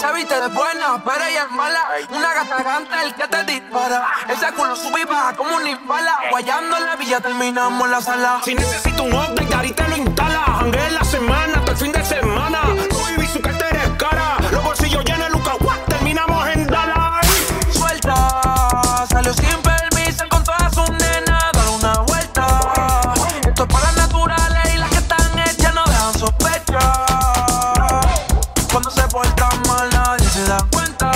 Se viste de buena, pero ella es mala. Una gata canta el que te dispara. Ese culo sube y baja como un impala. Guayando en la villa terminamos en la sala. Si necesito un update, Gary te lo instala. Jangué en la semana, hasta el fin de semana. Louis su cartera es cara. Los bolsillos llenos de Luca, terminamos en Dallas. Suelta, salió sin permiso con todas sus nenas. Dale una vuelta. Esto es para las naturales y las que están hechas no dejan sospecha. Cuando se portan mal nadie se da cuenta.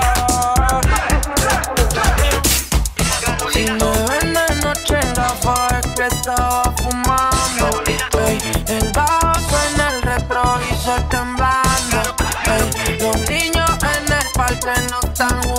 Si me ven de noche en gafas es que estaba fumando. Ey, el vaso en el retrovisor temblando. Ey, los niños en el parque no están jugando.